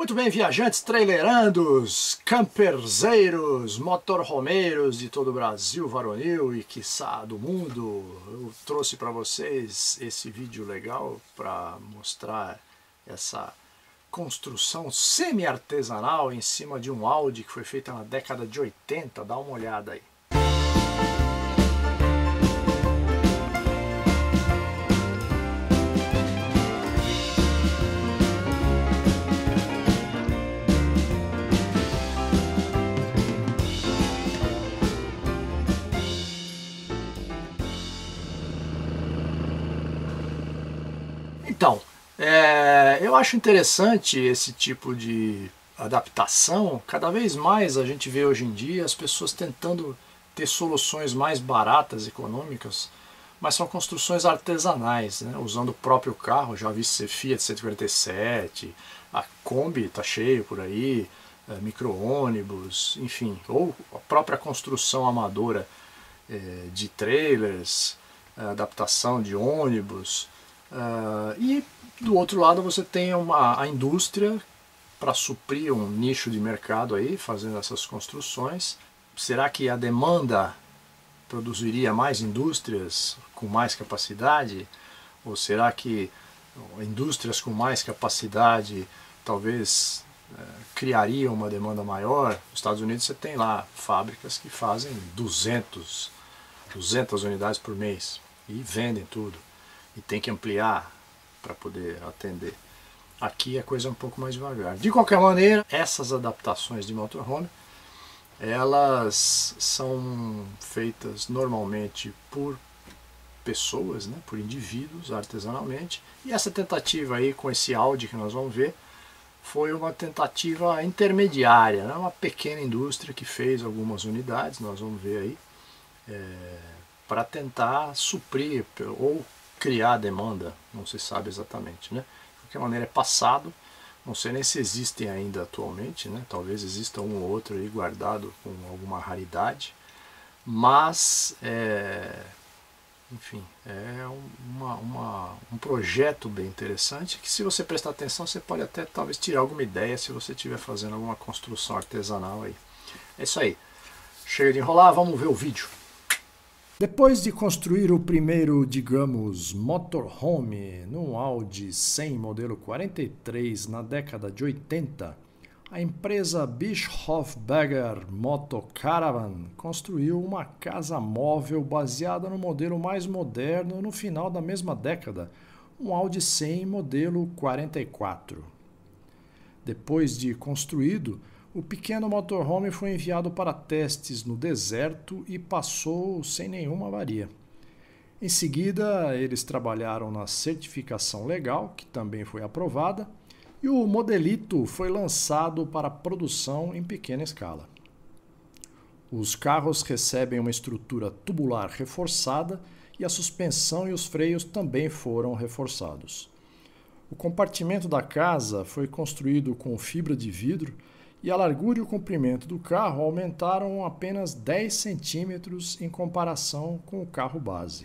Muito bem, viajantes trailerandos, camperzeiros, motorhomeiros de todo o Brasil varonil e quiçá do mundo. Eu trouxe para vocês esse vídeo legal para mostrar essa construção semi-artesanal em cima de um Audi que foi feita na década de 80. Dá uma olhada aí. Então, eu acho interessante esse tipo de adaptação. Cada vez mais a gente vê hoje em dia as pessoas tentando ter soluções mais baratas, econômicas, mas são construções artesanais, né? Usando o próprio carro. Já vi Fiat 147, a Kombi está cheio por aí, micro-ônibus, enfim, ou a própria construção amadora de trailers, adaptação de ônibus. E do outro lado você tem a indústria para suprir um nicho de mercado aí, fazendo essas construções. Será que a demanda produziria mais indústrias com mais capacidade? Ou será que indústrias com mais capacidade talvez criariam uma demanda maior? Nos Estados Unidos você tem lá fábricas que fazem 200 unidades por mês e vendem tudo. E tem que ampliar para poder atender. Aqui a coisa é um pouco mais devagar. De qualquer maneira, essas adaptações de motorhome, elas são feitas normalmente por pessoas, né, por indivíduos, artesanalmente. E essa tentativa aí com esse Audi que nós vamos ver, foi uma tentativa intermediária, né, uma pequena indústria que fez algumas unidades, nós vamos ver aí, para tentar suprir ou criar demanda, não se sabe exatamente, né? De qualquer maneira é passado, não sei nem se existem ainda atualmente, né? Talvez exista um ou outro aí guardado com alguma raridade, mas enfim, é um projeto bem interessante que, se você prestar atenção, você pode até talvez tirar alguma ideia se você estiver fazendo alguma construção artesanal aí. É isso aí, chega de enrolar, vamos ver o vídeo. Depois de construir o primeiro, digamos, motorhome num Audi 100 modelo 43 na década de 80, a empresa Bischofberger Motocaravan construiu uma casa móvel baseada no modelo mais moderno no final da mesma década, um Audi 100 modelo 44. Depois de construído, o pequeno motorhome foi enviado para testes no deserto e passou sem nenhuma avaria. Em seguida, eles trabalharam na certificação legal, que também foi aprovada, e o modelito foi lançado para produção em pequena escala. Os carros recebem uma estrutura tubular reforçada e a suspensão e os freios também foram reforçados. O compartimento da casa foi construído com fibra de vidro e a largura e o comprimento do carro aumentaram apenas 10 centímetros em comparação com o carro base.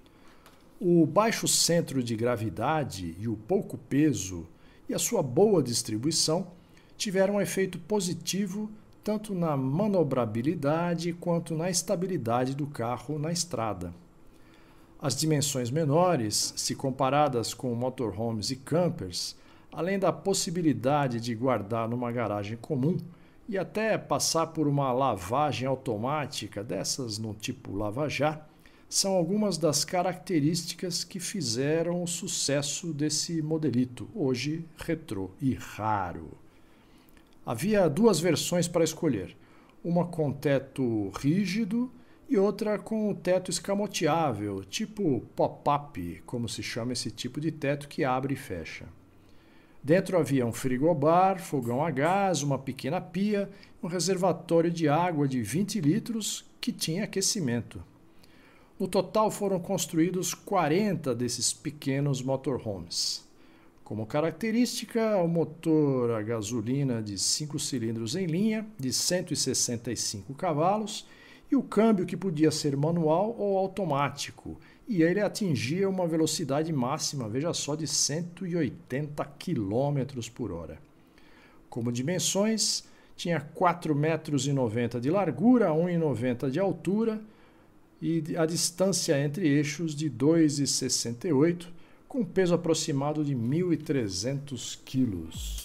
O baixo centro de gravidade e o pouco peso e a sua boa distribuição tiveram um efeito positivo tanto na manobrabilidade quanto na estabilidade do carro na estrada. As dimensões menores, se comparadas com motorhomes e campers, além da possibilidade de guardar numa garagem comum e até passar por uma lavagem automática dessas no tipo Lava-Já, são algumas das características que fizeram o sucesso desse modelito, hoje retrô e raro. Havia duas versões para escolher, uma com teto rígido e outra com o teto escamoteável, tipo pop-up, como se chama esse tipo de teto que abre e fecha. Dentro havia um frigobar, fogão a gás, uma pequena pia, um reservatório de água de 20 litros que tinha aquecimento. No total foram construídos 40 desses pequenos motorhomes. Como característica, o motor a gasolina de 5 cilindros em linha, de 165 cavalos, e o câmbio que podia ser manual ou automático, e ele atingia uma velocidade máxima, veja só, de 180 km por hora. Como dimensões, tinha 4,90 metros de largura, 1,90 de altura e a distância entre eixos de 2,68, com peso aproximado de 1.300 quilos.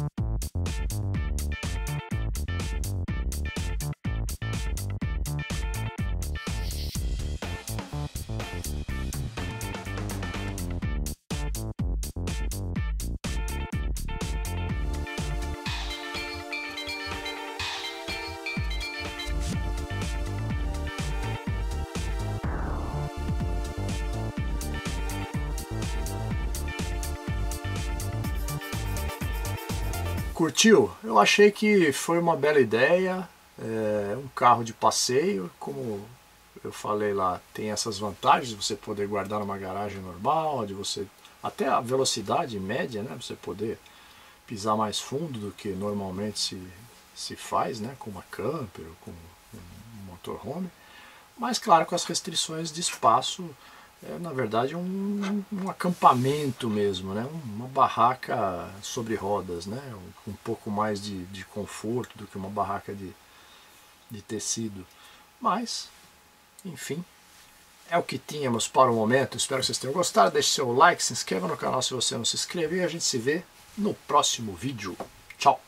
Curtiu? Eu achei que foi uma bela ideia, um carro de passeio, como eu falei lá, tem essas vantagens de você poder guardar numa garagem normal, de você até a velocidade média, né, você poder pisar mais fundo do que normalmente se faz, né, com uma camper ou com um motorhome, mas claro, com as restrições de espaço. Na verdade um acampamento mesmo, né? Uma barraca sobre rodas, né? Um pouco mais de conforto do que uma barraca de tecido. Mas, enfim, é o que tínhamos para o momento. Espero que vocês tenham gostado. Deixe seu like, se inscreva no canal se você não se inscreveu e a gente se vê no próximo vídeo. Tchau!